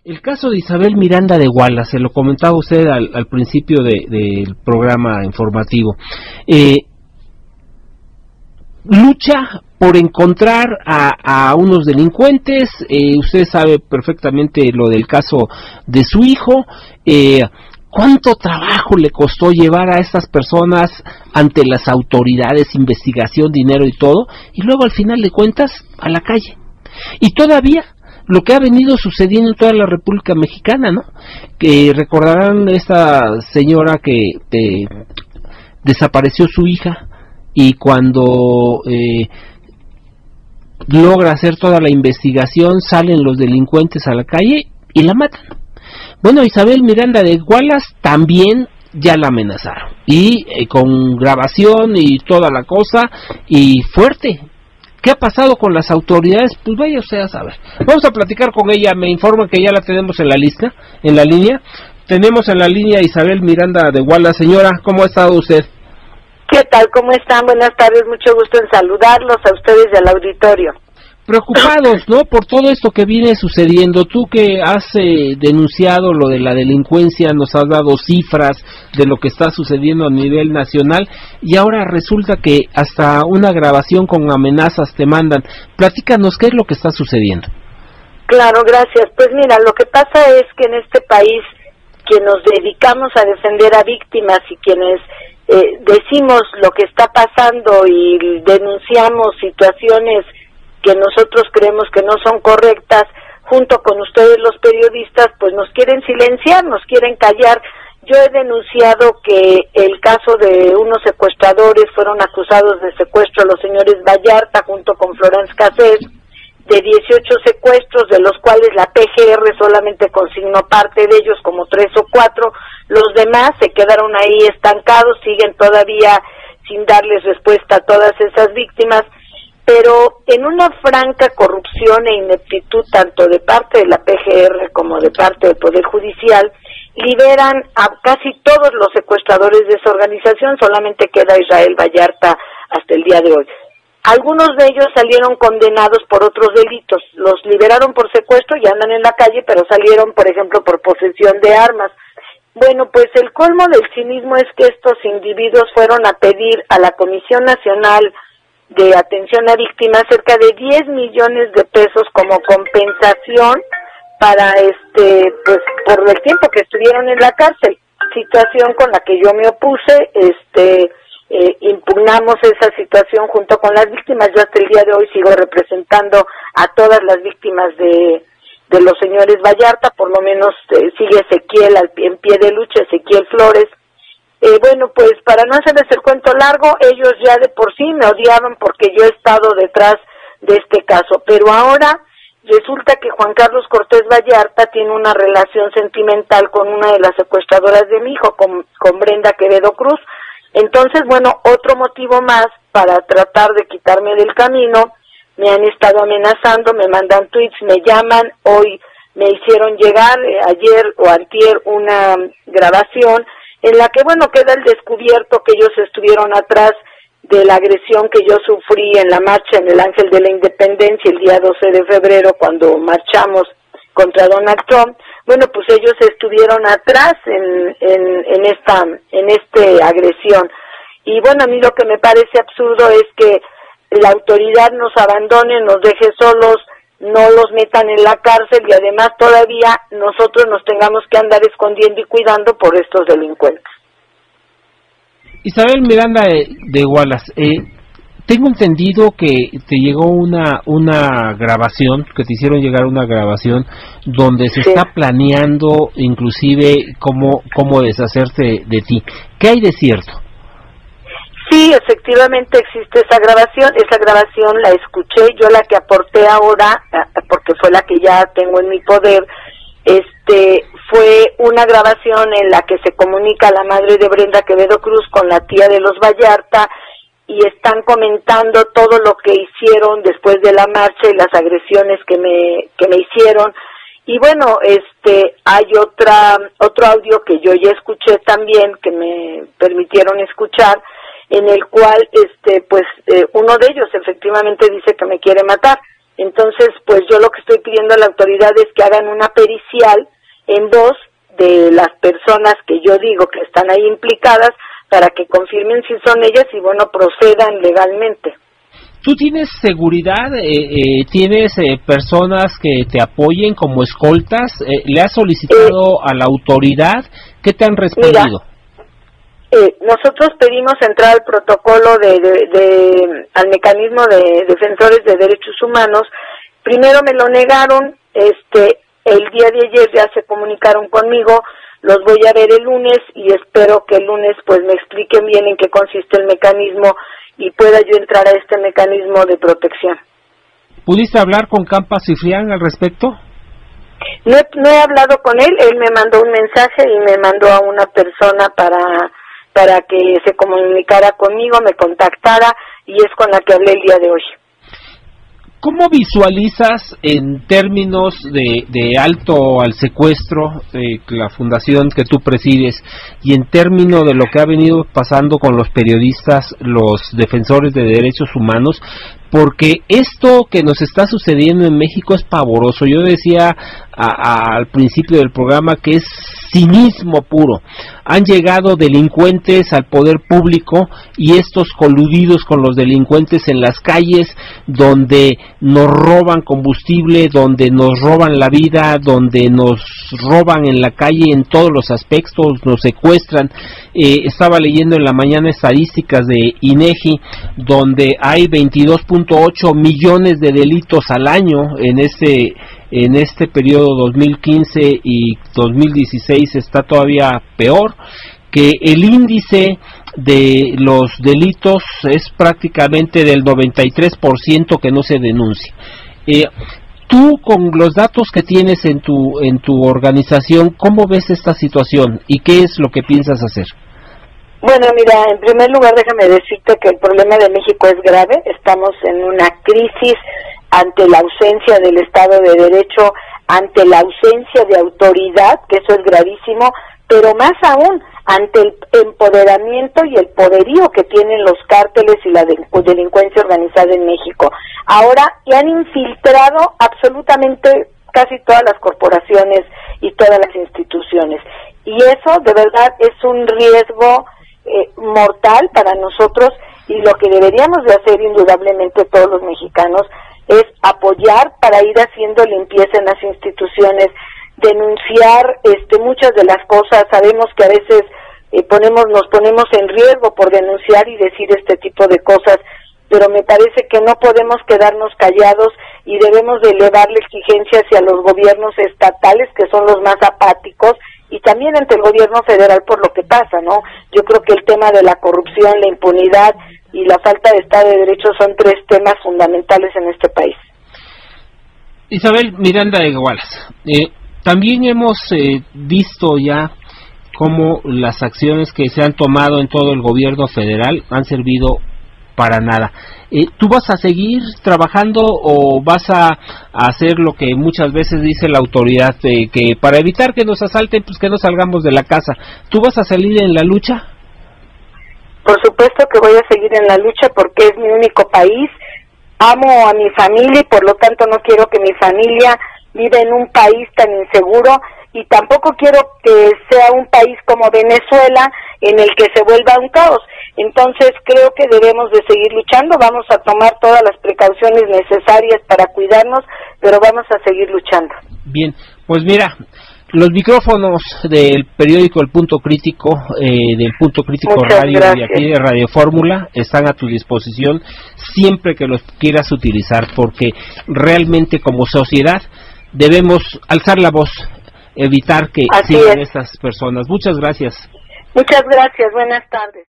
El caso de Isabel Miranda de Wallace, se lo comentaba usted al principio del programa informativo. Lucha por encontrar a unos delincuentes, usted sabe perfectamente lo del caso de su hijo, cuánto trabajo le costó llevar a estas personas ante las autoridades, investigación, dinero y todo, y luego al final de cuentas a la calle. Y todavía lo que ha venido sucediendo en toda la República Mexicana, ¿no? Que recordarán esta señora que desapareció su hija, y cuando logra hacer toda la investigación salen los delincuentes a la calle y la matan. Bueno, Isabel Miranda de Wallace también ya la amenazaron, y con grabación y toda la cosa, y fuerte. ¿Qué ha pasado con las autoridades? Pues vaya usted a saber. Vamos a platicar con ella. Me informan que ya la tenemos en la línea. Tenemos en la línea a Isabel Miranda de Wallace. Señora, ¿cómo ha estado usted? ¿Qué tal? ¿Cómo están? Buenas tardes, mucho gusto en saludarlos a ustedes y al auditorio. Preocupados, ¿no?, por todo esto que viene sucediendo. Tú que has denunciado lo de la delincuencia, nos has dado cifras de lo que está sucediendo a nivel nacional, y ahora resulta que hasta una grabación con amenazas te mandan. Platícanos, ¿qué es lo que está sucediendo? Claro, gracias. Pues mira, lo que pasa es que en este país, quienes nos dedicamos a defender a víctimas y quienes decimos lo que está pasando y denunciamos situaciones que nosotros creemos que no son correctas, junto con ustedes los periodistas, pues nos quieren silenciar, nos quieren callar. Yo he denunciado que el caso de unos secuestradores, fueron acusados de secuestro los señores Vallarta junto con Florence Cassés, de 18 secuestros, de los cuales la PGR solamente consignó parte de ellos, como 3 o 4, los demás se quedaron ahí estancados, siguen todavía sin darles respuesta a todas esas víctimas, pero en una franca corrupción e ineptitud tanto de parte de la PGR como de parte del Poder Judicial, liberan a casi todos los secuestradores de esa organización, solamente queda Israel Vallarta hasta el día de hoy. Algunos de ellos salieron condenados por otros delitos, los liberaron por secuestro y andan en la calle, pero salieron, por ejemplo, por posesión de armas. Bueno, pues el colmo del cinismo es que estos individuos fueron a pedir a la Comisión Nacional de Atención a Víctimas cerca de 10 millones de pesos como compensación para pues por el tiempo que estuvieron en la cárcel, situación con la que yo me opuse. Impugnamos esa situación junto con las víctimas. Yo hasta el día de hoy sigo representando a todas las víctimas de los señores Vallarta, por lo menos sigue Ezequiel en pie de lucha, Ezequiel Flores. Bueno, pues para no hacerles el cuento largo, ellos ya de por sí me odiaban porque yo he estado detrás de este caso, pero ahora resulta que Juan Carlos Cortés Vallarta tiene una relación sentimental con una de las secuestradoras de mi hijo, con Brenda Quevedo Cruz. Entonces, bueno, otro motivo más para tratar de quitarme del camino. Me han estado amenazando, me mandan tweets, me llaman. Hoy me hicieron llegar, ayer o antier, una grabación en la que, bueno, queda el descubierto que ellos estuvieron atrás de la agresión que yo sufrí en la marcha en el Ángel de la Independencia el día 12 de febrero cuando marchamos contra Donald Trump. Bueno, pues ellos estuvieron atrás en esta agresión. Y bueno, a mí lo que me parece absurdo es que la autoridad nos abandone, nos deje solos, no los metan en la cárcel y además todavía nosotros nos tengamos que andar escondiendo y cuidando por estos delincuentes. Isabel Miranda de Wallace, tengo entendido que te llegó una grabación, que te hicieron llegar una grabación donde se está planeando inclusive cómo deshacerse de ti. ¿Qué hay de cierto? Sí, efectivamente existe esa grabación la escuché, yo la que aporté ahora, porque fue la que ya tengo en mi poder, fue una grabación en la que se comunica la madre de Brenda Quevedo Cruz con la tía de los Vallarta, y están comentando todo lo que hicieron después de la marcha y las agresiones que me hicieron. Y bueno, hay otro audio que yo ya escuché también, que me permitieron escuchar, en el cual uno de ellos efectivamente dice que me quiere matar. Entonces, pues yo lo que estoy pidiendo a la autoridad es que hagan una pericial en voz de las personas que yo digo que están ahí implicadas para que confirmen si son ellas y, bueno, procedan legalmente. ¿Tú tienes seguridad? ¿Tienes personas que te apoyen como escoltas? ¿Le has solicitado a la autoridad? ¿Qué te han respondido? Mira, nosotros pedimos entrar al protocolo al mecanismo de defensores de derechos humanos. Primero me lo negaron, el día de ayer ya se comunicaron conmigo, los voy a ver el lunes y espero que el lunes pues me expliquen bien en qué consiste el mecanismo y pueda yo entrar a este mecanismo de protección. ¿Pudiste hablar con Campa Cifrián al respecto? No he hablado con él me mandó un mensaje y me mandó a una persona para que se comunicara conmigo, me contactara, y es con la que hablé el día de hoy. ¿Cómo visualizas en términos de alto al secuestro la fundación que tú presides y en términos de lo que ha venido pasando con los periodistas, los defensores de derechos humanos? Porque esto que nos está sucediendo en México es pavoroso. Yo decía al principio del programa que es cinismo puro. Han llegado delincuentes al poder público y estos coludidos con los delincuentes en las calles, donde nos roban combustible, donde nos roban la vida, donde nos roban en la calle en todos los aspectos, nos secuestran. Estaba leyendo en la mañana estadísticas de INEGI, donde hay 22.8 millones de delitos al año en este periodo 2015 y 2016 está todavía peor, que el índice de los delitos es prácticamente del 93% que no se denuncia. Tú, con los datos que tienes en tu organización, ¿cómo ves esta situación y qué es lo que piensas hacer? Bueno, mira, en primer lugar déjame decirte que el problema de México es grave. Estamos en una crisis ante la ausencia del Estado de Derecho, ante la ausencia de autoridad, que eso es gravísimo, pero más aún ante el empoderamiento y el poderío que tienen los cárteles y la delincuencia organizada en México. Ahora ya han infiltrado absolutamente casi todas las corporaciones y todas las instituciones, y eso de verdad es un riesgo mortal para nosotros, y lo que deberíamos de hacer indudablemente todos los mexicanos es apoyar para ir haciendo limpieza en las instituciones, denunciar muchas de las cosas. Sabemos que a veces nos ponemos en riesgo por denunciar y decir este tipo de cosas, pero me parece que no podemos quedarnos callados y debemos de elevar la exigencia hacia los gobiernos estatales, que son los más apáticos, y también ante el gobierno federal por lo que pasa, ¿no? Yo creo que el tema de la corrupción, la impunidad y la falta de Estado de Derecho son tres temas fundamentales en este país. Isabel Miranda de Wallace, también hemos visto ya cómo las acciones que se han tomado en todo el gobierno federal han servido para nada. ¿Tú vas a seguir trabajando o vas a hacer lo que muchas veces dice la autoridad, que para evitar que nos asalten, pues que no salgamos de la casa? ¿Tú vas a salir en la lucha? Por supuesto que voy a seguir en la lucha porque es mi único país. Amo a mi familia y por lo tanto no quiero que mi familia viva en un país tan inseguro, y tampoco quiero que sea un país como Venezuela en el que se vuelva un caos. Entonces creo que debemos de seguir luchando, vamos a tomar todas las precauciones necesarias para cuidarnos, pero vamos a seguir luchando. Bien, pues mira, los micrófonos del periódico El Punto Crítico, del Punto Crítico Muchas Radio gracias. y aquí de Radio Fórmula están a tu disposición siempre que los quieras utilizar, porque realmente como sociedad debemos alzar la voz, evitar que sigan estas personas. Muchas gracias. Muchas gracias, buenas tardes.